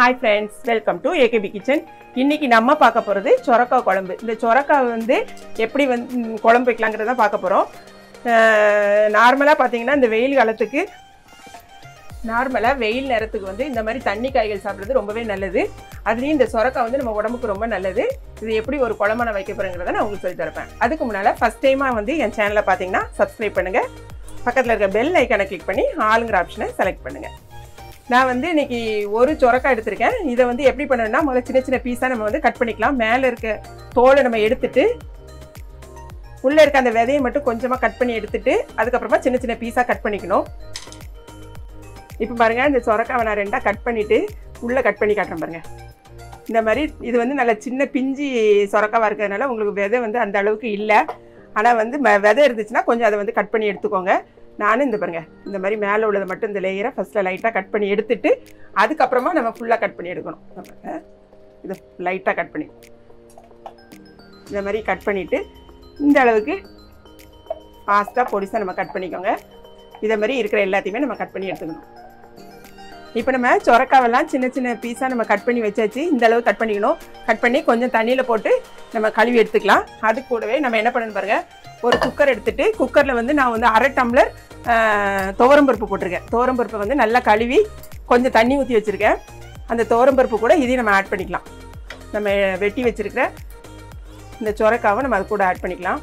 Hi friends, welcome to AKB Kitchen. இன்னைக்கு நம்ம பார்க்க போறது சொரக்காய் குழம்பு. இந்த சொரக்காய் வந்து எப்படி குழம்பு வைக்கலாம்ங்கறத பார்க்க போறோம். நார்மலா பாத்தீங்கன்னா இந்த வெயில் காலத்துக்கு வெயில் நேரத்துக்கு வந்து இந்த மாதிரி தண்ணி காய்கள் சாப்பிடுறது ரொம்பவே நல்லது. அதுலயும் இந்த சொரக்காய் வந்து நம்ம உடம்புக்கு ரொம்ப நல்லது. இது எப்படி ஒரு குழம்பு வைக்க போறேங்கறத நான் உங்களுக்கு சொல்லி தரேன். அதுக்கு முன்னால ஃபர்ஸ்ட் டைமா வந்து என் சேனலை பாத்தீங்கன்னா Subscribe பண்ணுங்க. பக்கத்துல இருக்க பெல் ஐகானை கிளிக் பண்ணி ஆல்ங்கற ஆப்ஷனை செலக்ட் பண்ணுங்க. நான் வந்து இன்னைக்கு ஒரு சொரக்காய் எடுத்துர்க்கேன். இத வந்து எப்படி பண்ணனும்னா முதல்ல சின்ன சின்ன பீஸா நம்ம வந்து கட் பண்ணிக்கலாம். மேல இருக்க தோலை நம்ம எடுத்துட்டு உள்ள இருக்க அந்த விதையை மட்டும் கொஞ்சமா கட் பண்ணி எடுத்துட்டு அதுக்கு அப்புறமா சின்ன சின்ன பீஸா கட் பண்ணிக்கணும். இப்போ பாருங்க இந்த சொரக்காவை நான் ரெண்டா கட் பண்ணிட்டு உள்ள கட் பண்ணி காட்டுறேன் பாருங்க. இந்த மாதிரி இது வந்து நல்ல சின்ன பிஞ்சி சொரக்காவா இருக்கிறதுனால உங்களுக்கு விதை வந்து அந்த அளவுக்கு இல்ல. ஆனா வந்து விதை இருந்துச்சுன்னா கொஞ்சம் அதை வந்து கட் பண்ணி எடுத்துக்கோங்க. நானும் இந்த பாருங்க இந்த மாதிரி மேலே உள்ளதை மட்டும் இந்த லேயரை ஃபர்ஸ்ட்ல லைட்டாக கட் பண்ணி எடுத்துட்டு அதுக்கப்புறமா நம்ம ஃபுல்லாக கட் பண்ணி எடுக்கணும். இதை லைட்டாக கட் பண்ணி இந்த மாதிரி கட் பண்ணிவிட்டு இந்த அளவுக்கு ஃபாஸ்ட்டாக பொடிசாக நம்ம கட் பண்ணிக்கோங்க. இதை மாதிரி இருக்கிற எல்லாத்தையுமே நம்ம கட் பண்ணி எடுத்துக்கணும். இப்போ நம்ம சொரக்காவெல்லாம் சின்ன சின்ன பீஸாக நம்ம கட் பண்ணி வச்சாச்சு. இந்த அளவு கட் பண்ணிக்கணும். கட் பண்ணி கொஞ்சம் தண்ணியில் போட்டு நம்ம கழுவி எடுத்துக்கலாம். அது கூடவே நம்ம என்ன பண்ணணும் பாருங்கள், ஒரு குக்கர் எடுத்துட்டு குக்கரில் வந்து நான் வந்து 1/2 டம்ளர் துவரம்பருப்பு போட்டிருக்கேன். துவரம்பருப்பை வந்து நல்லா கழுவி கொஞ்சம் தண்ணி ஊற்றி வச்சுருக்கேன். அந்த துவரம்பருப்பு கூட இதையும் நம்ம ஆட் பண்ணிக்கலாம். நம்ம வெட்டி வச்சுருக்கிற இந்த சொரக்காவை நம்ம அது கூட ஆட் பண்ணிக்கலாம்.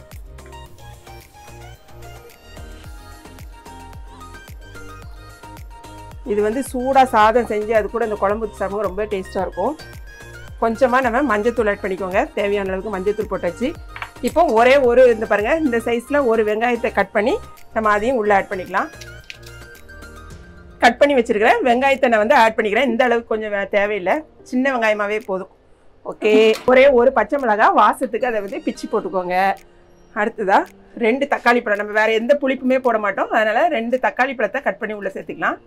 இது வந்து சூடாக சாதம் செஞ்சு அது கூட இந்த குழம்பு ஊற்றி சாப்பிடும்போது ரொம்ப டேஸ்ட்டாக இருக்கும். கொஞ்சமாக நம்ம மஞ்சத்தூள் ஆட் பண்ணிக்கோங்க. தேவையான அளவுக்கு மஞ்சத்தூள் போட்டாச்சு. இப்போ ஒரே ஒரு இந்த பாருங்க இந்த சைஸில் ஒரு வெங்காயத்தை கட் பண்ணி நம்ம அதையும் உள்ளே ஆட் பண்ணிக்கலாம். கட் பண்ணி வச்சுருக்கிறேன் வெங்காயத்தை நான் வந்து ஆட் பண்ணிக்கிறேன். இந்த அளவுக்கு கொஞ்சம் தேவையில்லை, சின்ன வெங்காயமாகவே போதும். ஓகே, ஒரே ஒரு பச்சை மிளகாய் வாசத்துக்கு அதை வந்து பிச்சு போட்டுக்கோங்க. அடுத்ததாக 2 தக்காளி பழம், நம்ம வேறு எந்த புளிப்புமே போட மாட்டோம், அதனால் 2 தக்காளி பழத்தை கட் பண்ணி உள்ளே சேர்த்துக்கலாம்.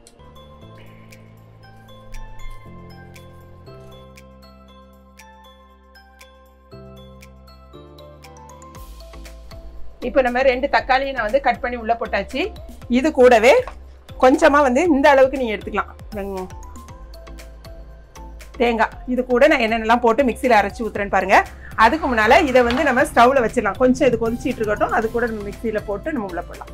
இப்போ நம்ம 2 தக்காளியை நான் வந்து கட் பண்ணி உள்ளே போட்டாச்சு. இது கூடவே கொஞ்சமாக வந்து இந்த அளவுக்கு நீங்கள் எடுத்துக்கலாம் தேங்காய். இது கூட நான் என்னென்னலாம் போட்டு மிக்சியில் அரைச்சி ஊற்றுறேன்னு பாருங்கள். அதுக்கு முன்னால் இதை வந்து நம்ம ஸ்டவ்வில் வச்சிடலாம். கொஞ்சம் இது கொதிச்சிட்டு இருக்கட்டும். அது கூட நம்ம மிக்சியில் போட்டு நம்ம உள்ளே போடலாம்.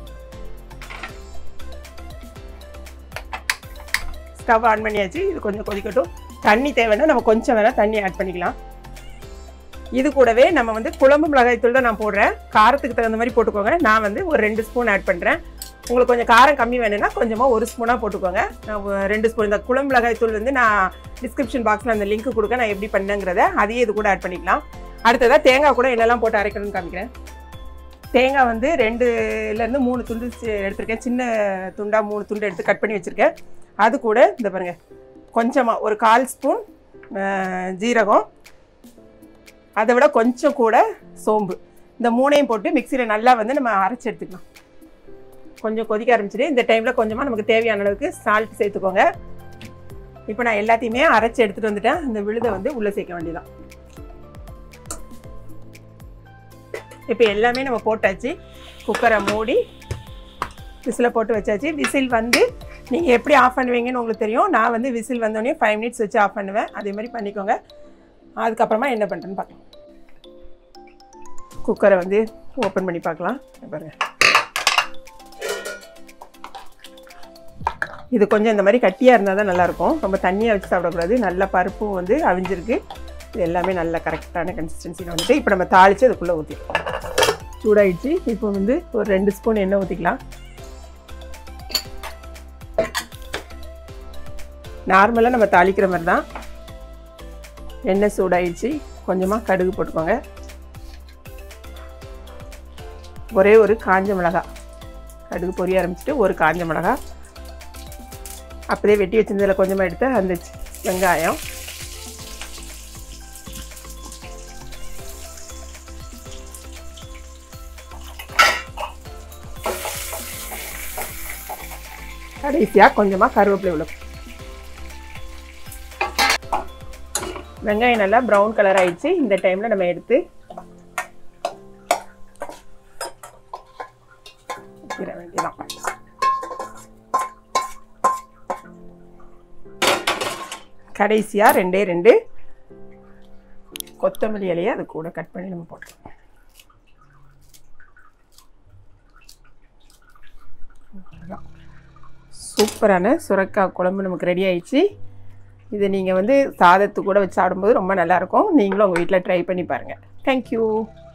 ஸ்டவ் ஆன் பண்ணியாச்சு. இது கொஞ்சம் கொதிக்கட்டும். தண்ணி தேவைன்னா நம்ம கொஞ்சம் வேணால் தண்ணி ஆட் பண்ணிக்கலாம். இது கூடவே நம்ம வந்து குழம்பு மிளகாய் தூள் தான் நான் போடுறேன். காரத்துக்கு தகுந்த மாதிரி போட்டுக்கோங்க. நான் வந்து ஒரு 2 ஸ்பூன் ஆட் பண்ணுறேன். உங்களுக்கு கொஞ்சம் காரம் கம்மி வேணும்னா கொஞ்சமாக 1 ஸ்பூனாக போட்டுக்கோங்க. நான் 2 ஸ்பூன் இந்த குழம்பு மிளகாய் தூள் வந்து நான் டிஸ்கிரிப்ஷன் பாக்ஸில் அந்த லிங்க் கொடுக்க, நான் எப்படி பண்ணேங்கிறத அதையே இது கூட ஆட் பண்ணிக்கலாம். அடுத்ததாக தேங்காய் கூட என்னெல்லாம் போட்டு அரைக்கணும்னு காமிக்கிறேன். தேங்காய் வந்து 2லேருந்து 3 துண்டு எடுத்துருக்கேன். சின்ன துண்டாக 3 துண்டு எடுத்து கட் பண்ணி வச்சுருக்கேன். அது கூட இந்த பாருங்கள் கொஞ்சமாக ஒரு 1/4 ஸ்பூன் ஜீரகம், அதை விட கொஞ்சம் கூட சோம்பு, இந்த 3ஐயும் போட்டு மிக்சியில் நல்லா வந்து நம்ம அரைச்சி எடுத்துக்கலாம். கொஞ்சம் கொதிக்க ஆரம்பிச்சிட்டு இந்த டைமில் கொஞ்சமாக நமக்கு தேவையான அளவுக்கு சால்ட் சேர்த்துக்கோங்க. இப்போ நான் எல்லாத்தையுமே அரைச்சி எடுத்துகிட்டு வந்துட்டேன். இந்த விழுதை வந்து உள்ளே சேர்க்க வேண்டியதான். இப்போ எல்லாமே நம்ம போட்டாச்சு. குக்கரை மூடி விசிலை போட்டு வச்சாச்சு. விசில் வந்து நீங்கள் எப்படி ஆஃப் பண்ணுவீங்கன்னு உங்களுக்கு தெரியும். நான் வந்து விசில் வந்தோடனே 5 மினிட்ஸ் வச்சு ஆஃப் பண்ணுவேன். அதே மாதிரி பண்ணிக்கோங்க. அதுக்கப்புறமா என்ன பண்ணுறேன்னு பார்க்கலாம். குக்கரை வந்து ஓப்பன் பண்ணி பார்க்கலாம். பாருங்க, இது கொஞ்சம் இந்த மாதிரி கட்டியாக இருந்தால் தான் நல்லாயிருக்கும். ரொம்ப தண்ணியாக வச்சு சாப்பிடக்கூடாது. நல்ல பருப்பும் வந்து அவிஞ்சிருக்கு. இது எல்லாமே நல்ல கரெக்டான கன்சிஸ்டன்சியில் வந்துட்டு இப்போ நம்ம தாளித்து அதுக்குள்ளே ஊற்றிக்கலாம். சூடாயிடுச்சு. இப்போ வந்து ஒரு 2 ஸ்பூன் எண்ணெய் ஊற்றிக்கலாம். நார்மலாக நம்ம தாளிக்கிற மாதிரி தான். எண்ணெய் சூடாயிடுச்சு. கொஞ்சமாக கடுகு போட்டுக்கோங்க. ஒரே ஒரு காஞ்ச மிளகாய், கடுகு பொரிய ஆரம்பிச்சுட்டு ஒரு காஞ்ச மிளகாய், அப்படியே வெட்டி வச்சிருந்ததில் கொஞ்சமாக எடுத்து அந்த வெங்காயம், கடைசியாக கொஞ்சமாக கருவேப்பிலை உள்ள. வெங்காயம் நல்லா ப்ரௌன் கலர் ஆயிடுச்சு. இந்த டைமில் நம்ம எடுத்து வைக்கிற வேண்டியதான். கடைசியாக 2 கொத்தமல்லி இலையை அது கூட கட் பண்ணி நம்ம போட்டுக்கலாம். சூப்பரான சுரைக்காய் குழம்பு நமக்கு ரெடி ஆயிடுச்சு. இதை நீங்கள் வந்து சாதத்து கூட வச்சு சாப்பிடும்போது ரொம்ப நல்லாயிருக்கும். நீங்களும் உங்கள் வீட்டில் ட்ரை பண்ணி பாருங்கள். தேங்க்யூ.